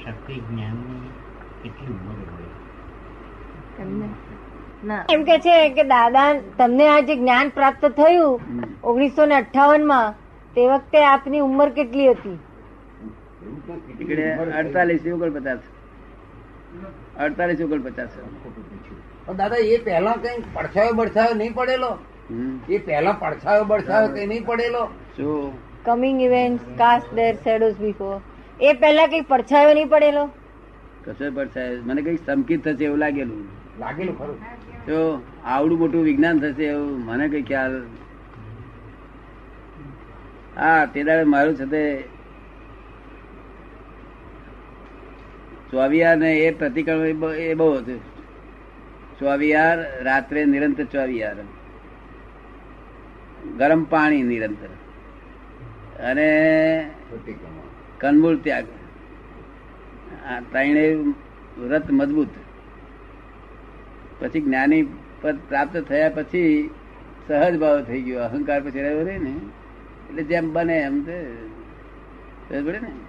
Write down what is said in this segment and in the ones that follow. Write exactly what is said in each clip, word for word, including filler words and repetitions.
શક્તિ જ્ઞાનની કેટલી ઉંમર હોય? એમ કે છે કે દાદા તમને આ જે જ્ઞાન પ્રાપ્ત થયું ઓગણીસો ને અઠ્ઠાવન માં, તે વખતે આપની ઉંમર કેટલી હતી? અડતાલીસ ઓગણપચાસ અડતાલીસ ઓગણપચાસ. દાદા એ પહેલા કઈ પડછાયો બળછાયો નહીં પડેલો? એ પહેલા પડછાયો બળછાયો કઈ નહીં પડેલો? શું coming events cast their shadows before, એ પહેલા કઈ પડછાયો નહીં પડેલો? કશો પડછાયો મને કઈ સંકિત થશે એવું લાગેલું લાગેલું ખરું. તો આવડું મોટું વિજ્ઞાન થશે એવું મને કઈ ખ્યાલ. હા તે દાડે મારું છે તે ચોવિયાર ને એ પ્રતિક્રમણ એ બહુ હતું. ચોવિયાર રાત્રે નિરંતર ચોવિયાર, ગરમ પાણી નિરંતર, અને કંદમૂળ ત્યાગ, આ ત્રણે વ્રત મજબૂત. પછી જ્ઞાની પદ પ્રાપ્ત થયા પછી સહજ ભાવ થઈ ગયો, અહંકાર પછી રહ્યો રે ને એટલે જેમ બને એમ તો પડે ને.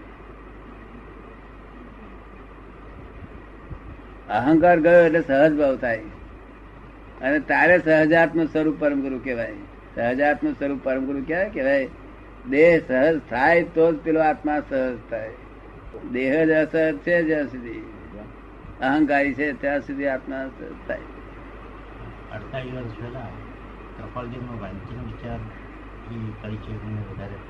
અહંકાર ગયો એટલે સહજ ભાવ થાય, અને તારે સહજાત્મ સ્વરૂપ પરમ ગુરુ કહેવાય. સહજાત્મ સ્વરૂપ પરમ ગુરુ કહેવાય કહેવાય દેહ સહજ થાય તો જ પેલો આત્મા સહજ થાય. દેહ જ અસહજ છે જ્યાં સુધી અહંકારી છે ત્યાં સુધી આત્મા સહજ થાય. અડતાલીસ વર્ષ પહેલા કપાલદેવનો વાંચન વિચાર પરિચય વધારે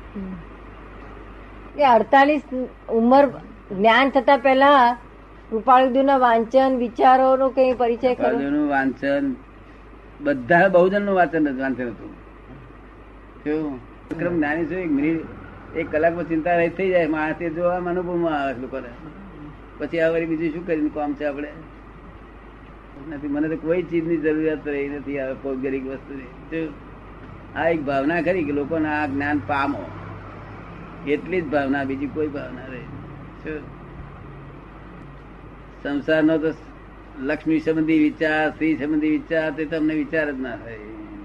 પડે. અડતાલીસ ઉંમર જ્ઞાન થતા પહેલા કૃપાળુદેવ ના વાંચન વિચારો નો કઈ પરિચય ખરો? નું વાંચન બધા બહુજન નું વાંચન વાંચન હતું. કેવું ક્રમ જ્ઞાની શું એક મિનિટ એક કલાકમાં ચિંતા રહી થઈ જાય માણસ જોવા અનુભવમાં આવે લોકોને. પછી આ વળી બીજું શું કરીને કામ છે આપણે નથી. મને તો કોઈ ચીજની જરૂરિયાત રહી નથી આવે પૌદ્ગલિક વસ્તુની. આ એક ભાવના ખરી કે લોકોને આ જ્ઞાન પામો, એટલી જ ભાવના, બીજી કોઈ ભાવના રહી. સંસારનો તો લક્ષ્મી સંબંધી વિચાર, સ્ત્રી સંબંધી વિચાર તે તમને વિચાર જ ના થાય.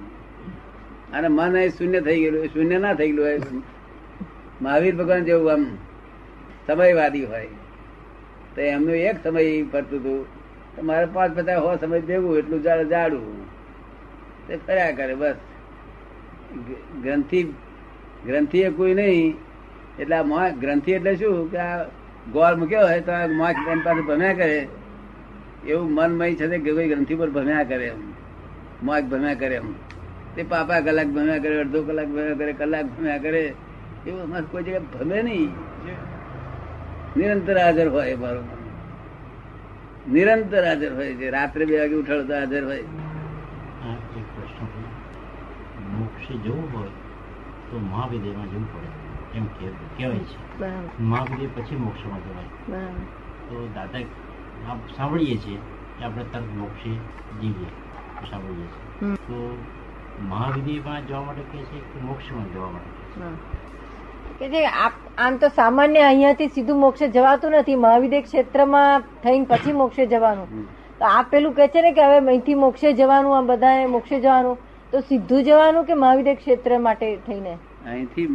અને મન એ શૂન્ય થઈ ગયેલું, શૂન્ય ના થઈ ગયેલું હોય. મહાવીર ભગવાન જેવું આમ સમયવાદી હોય તો એમનું એક સમય પડતું હતું, મારે પાંચ પચાસ હો સમય ભેગું એટલું જાડું તે ફર્યા કરે બસ. ગ્રંથિ ગ્રંથિ એ કોઈ નહીં. એટલે આ ગ્રંથિ એટલે શું કે આ ગોળ મૂક્યો હોય તો આ મોખ એની પાસે ભમ્યા કરે, એવું મનમય છે કે કોઈ ગ્રંથિ પર ભમ્યા કરે એમ, મોખ ભમ્યા કરે એમ. તે પાપા કલાક ભમ્યા કરે, અડધો કલાક ભમ્યા કરે, કલાક ભમ્યા કરે, એવું અમારે કોઈ જગ્યાએ ભમે નહીં. નિરંતર હાજર હોય મારું મન, નિરંતર હાજર હોય છે. રાત્રે બે વાગે ઉઠાડો તો હાજર હોય. એક પ્રશ્ન, મોક્ષે જવું હોય તો મહાવિદ્યામાં જવું પડે એમ કહેવાય છે. મહાવિદ્ય પછી મોક્ષમાં જવાય. તો દાદા આપ સાંભળીએ છીએ કે આપણે તરત મોક્ષે જીવીએ સાંભળીએ છીએ. તો મહાવિદ્યમાં જવા માટે કહે છે કે મોક્ષમાં જવા માટે કે જે આમ તો સામાન્ય અહીંયાથી સીધું મોક્ષે જવાતું નથી, મહાવિદ્ય ક્ષેત્રમાં થઈને પછી મોક્ષે જવાનું. તો આ પેલું કે છે ને કે હવે અહીંથી મોક્ષે જવાનું, આ બધાને મોક્ષે જવાનું, તો સીધું જવાનું કે મહાવિદ્ય ક્ષેત્ર માટે થઈને? અહીંથી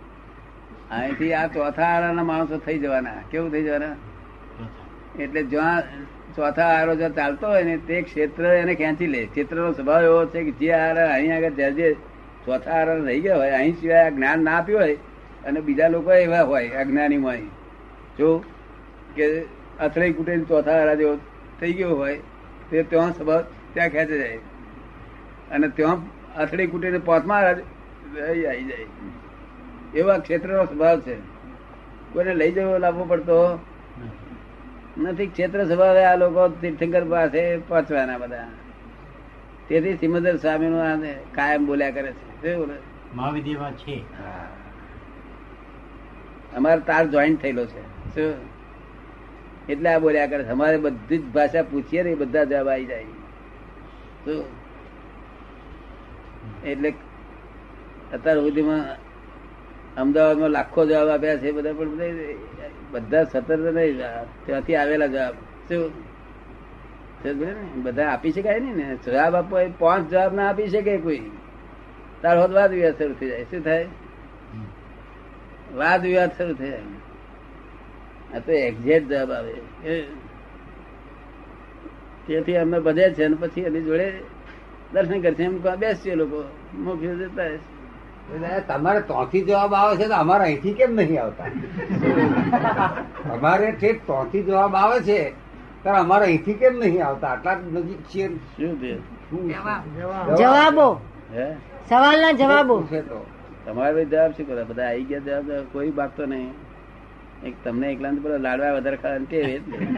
અહીંથી આ ચોથા આરાના માણસો થઈ જવાના. કેવું થઈ જવાના? એટલે જ્યાં ચોથા આરો જ્યાં ચાલતો હોય ને તે ક્ષેત્ર એને ખેંચી લે. ક્ષેત્રનો સ્વભાવ એવો છે કે જે આરા અહીં આગળ જે જે ચોથા આરા રહી ગયા હોય, અહીં સિવાય જ્ઞાન ના આપ્યું હોય, અને બીજા લોકો એવા હોય અજ્ઞાનીમાં જો કે અથડાઈ કુટે ચોથા આરા જેવો થઈ ગયો હોય તે ત્યાં સ્વભાવ ત્યાં ખેંચે જાય, અને ત્યાં અથડાઈ કુટીને પાંચમા આરા આવી જાય. એવા ક્ષેત્રનો સ્વભાવ છે. કોઈને લઈ જવો લાવવો પડતો નથી. ક્ષેત્ર સ્વભાવ આ લોકો તીર્થંકર પાસે પહોંચવાના બધા. તેથી સિમંદર સ્વામી નું કાયમ બોલ્યા કરે છે. મહાવિદ્યમાં છે અમારે તાર જોઈન્ટ થયેલો છે શું, એટલે આ બોલ્યા કરે છે. અમારે બધી જ ભાષા પૂછીએ ને એ બધા જવાબ આવી જાય. શું એટલે અત્યાર સુધીમાં અમદાવાદમાં લાખો જવાબ આપ્યા છે બધા, પણ બધા સતત નહીં, ત્યાંથી આવેલા જવાબ. શું બધા આપી શકાય નઈ ને જવાબ આપવો. પાંચ જવાબ ના આપી શકે કોઈ, તાર હોત વાદ વિવાદ શરૂ થઈ જાય. શું થાય? વાદ વિવાદ શરૂ થઈ જાય. આ તો એક્ઝેક્ટ જવાબ આવે. તેથી અમે બધે છે ને પછી એની જોડે દર્શન કરશે એમ બેસીએ લોકો મોક્ષે જતા રહેશે. તમારે ત્યાંથી જવાબ આવે છે તો અમારે અહીંથી કેમ નહીં આવતા? અમારે ઠેક ત્યાંથી જવાબ આવે છે ત્યારે અમારે અહીંથી કેમ નહીં આવતા? આટલા નજીક છીએ. શું છે જવાબો? હે સવાલના જવાબો છે તો તમારે જવાબ શું કરે? બધા આવી ગયા જવાબ કોઈ બાગતો નહીં. એક તમને એકલા પેલા લાડવા વધારે ખાવા તે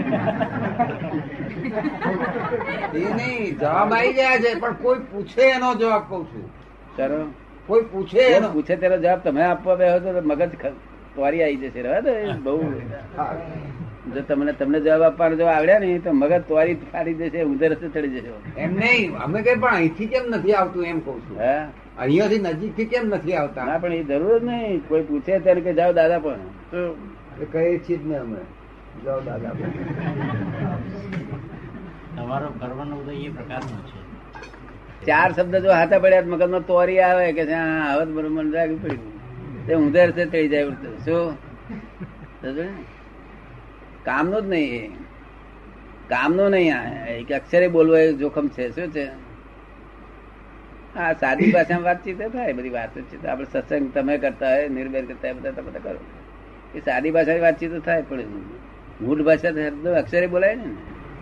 એ નહીં, જવાબ આવી ગયા છે પણ કોઈ પૂછે એનો જવાબ કઉ છું. ચાલો કોઈ પૂછે એનો પૂછે તેનો જવાબ તમે આપવા બેહો તો મગજ તોરી આવી જશે. રહેવા દો, બહુ જો તમને તમને જવાબ આપવાનો જો આવડ્યા ને તો મગજ તોરી ફાડી જશે, ઉધર રસ્તે ચડી જશે. એમ નહીં, અમે કઈ પણ અહીંથી કેમ નથી આવતું એમ કઉ છું. હે અહીંયાથી નજીક થી કેમ નથી આવતા? ના પણ એ જરૂર જ નહીં. કોઈ પૂછે ત્યારે કે જાઓ દાદા પણ કહીએ છીએ જ ને અમે જાઓ દાદા પણ. તમારો કરવાનો ઉદય એ પ્રકારનો છે. ચાર શબ્દ જો હાથા પડ્યા મગજમાં તોરી આવે કે હવે બરોબર રાખવું પડ્યું તે ઉધર રસ્તે ચડી જાય. શું કામનું જ નહીં, કામનું નહીં. એક અક્ષરે બોલવો એ જોખમ છે. શું છે? હા, સાદી ભાષામાં વાતચીત થાય, બધી વાત છે. આપડે સત્સંગ તમે કરતા હોય, નિર્ભય કરતા હોય, બધા તમે કરો એ સાદી ભાષાની વાતચીત થાય, પણ મૂળ ભાષા અક્ષરે બોલાય ને.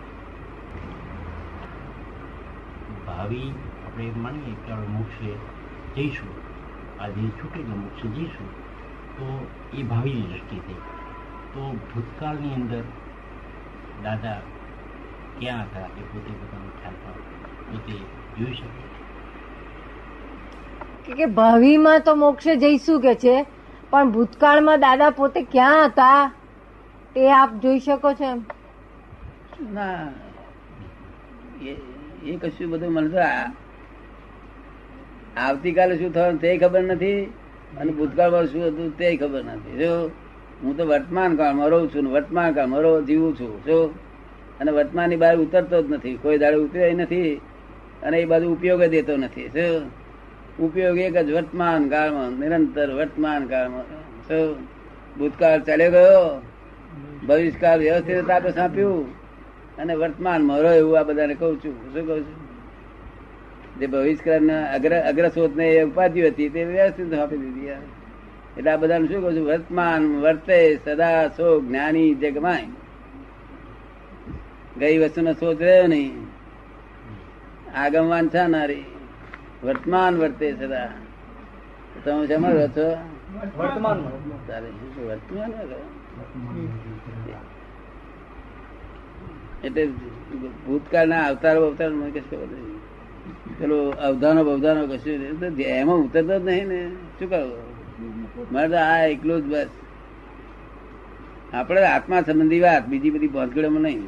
ભાવિ આપણે એમ માનીએ કે આપણે મોક્ષે જઈશું, આજે છૂટીને મોક્ષે જઈશું, તો એ ભાવિની દ્રષ્ટિથી. તો ભૂતકાળની અંદર દાદા ક્યાં હતા એ પોતે પોતાનો ખ્યાલ પોતે જોઈ શકે કે ભાવિમાં તો મોક્ષે જઈશું કે છે, પણ ભૂતકાળમાં દાદા પોતે ક્યાં હતા તે આપ જોઈ શકો છો એમ? ના, એ કશું બધું મને તો આવતીકાલે શું થવાનું તે ખબર નથી અને ભૂતકાળમાં શું હતું તે ખબર નથી. જો હું તો વર્તમાન કાળમાં રહું છું, વર્તમાન કાળમાં રહું જીવું છું. શું? અને વર્તમાન ની બહાર ઉતરતો જ નથી, કોઈ દાડે ઉતર્યો નથી અને એ બાજુ ઉપયોગ દેતો નથી. શું ઉપયોગ? એક જ વર્તમાન કાળમાં, નિરંતર વર્તમાન કાળમાં. શું ભૂતકાળ ચાલ્યો ગયો, ભવિષ્યકાળ વ્યવસ્થિત આપે સાંપ્યું અને વર્તમાનમાં રહો એવું આ બધાને કઉ છું. શું કઉ છું? જે ભવિષ્યકાળ અગ્ર અગ્રશોધ ને ઉપાધિ હતી તે વ્યવસ્થિત આપી દીધી. એટલે આ બધાને શું કઉ છું? વર્તમાન વર્તે સદા સો જ્ઞાની જગમાય. ગઈ વસ્તુનો સોચ રહ્યો નહીં, આગમ વાંછાનારી. વર્તમાન વર્તે સદા. તમે શેમાં રહો છો? વર્તમાન. વર્તમાન એટલે ભૂતકાળના અવતારો અવતાર મને કશું ખબર નથી. પેલો અવધાનો બવધાનો કશું એમાં ઉતરતો જ નહીં ને. શું કરવું? મારે તો આ એકલું જ બસ. આપડે આત્મા સંબંધી વાત, બીજી બધી ભાંતગડીમાં નહીં.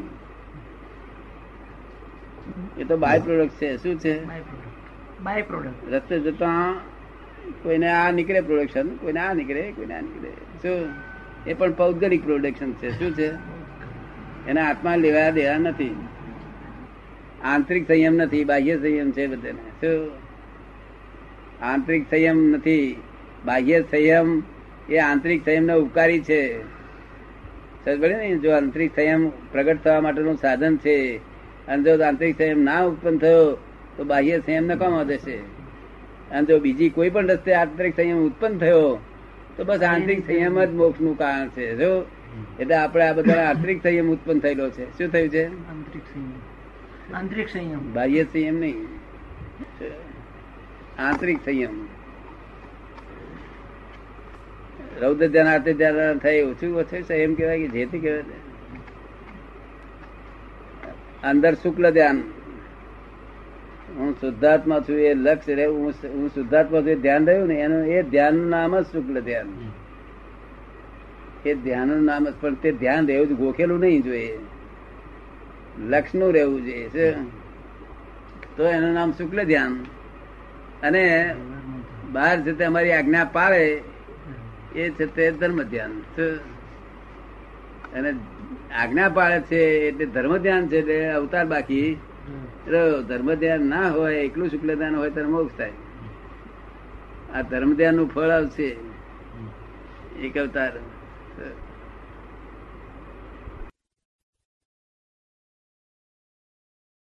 એ તો બાય પ્રોડક્ટ છે. શું છે? By product. રસ્તે જતા કોઈને આ નીકળે પ્રોડક્શન, કોઈને આ નીકળે, કોઈને આ નીકળે. શું? એ પણ પૌદ્ગલિક પ્રોડક્શન છે. શું છે? એના આત્મા લેવા દેવા નથી. આંતરિક સંયમ નથી, બાહ્ય સંયમ છે બધાને. શું? આંતરિક સંયમ નથી, બાહ્ય સંયમ એ આંતરિક સંયમ ને ઉપકારી છે. સમજ ને? જો આંતરિક સંયમ પ્રગટ થવા માટેનું સાધન છે અને જો આંતરિક સંયમ ના ઉત્પન્ન થયો તો બાહ્ય સંયમ ને કોમ દેશે. અને જો બીજી કોઈ પણ રસ્તે આંતરિક સંયમ ઉત્પન્ન થયો તો બસ આંતરિક સંયમ જ મોક્ષ નું કારણ છે. જો એટલે આપડે આ બધા આંતરિક સંયમ ઉત્પન્ન થયેલો છે. શું થયું છે? આંતરિક સંયમ. આંતરિક સંયમ, બાહ્ય સંયમ નહીં, આંતરિક સંયમ. રૌદ્ર ધ્યાન આરતી ધ્યાન થાય ઓછું ઓછું સંયમ કહેવાય કે જેથી કહેવાય. અંદર શુક્લ ધ્યાન, હું શુદ્ધાત્મા છું એ લક્ષ્ય રહ્યું, હું શુદ્ધાત્મા છું એ ધ્યાન રહ્યું ને એનું એ ધ્યાન નું નામ જ શુક્લ ધ્યાન. એ ધ્યાન નું નામ જ, પણ તે ધ્યાન રહેવું ગોખેલું નહીં જોઈએ, લક્ષ નું રહેવું જોઈએ. તો એનું નામ શુક્લ ધ્યાન. અને બહાર છે તે અમારી આજ્ઞા પાળે એ છે તે ધર્મ ધ્યાન. અને આજ્ઞા પાળે છે એટલે ધર્મ ધ્યાન છે, એટલે અવતાર બાકી. ધર્મ ધ્યાન ના હોય, એકલું શુક્લ ધ્યાન હોય ત્યારે મોક્ષ થાય. આ ધર્મ ધ્યાન નું ફળ આવશે એક અવતાર.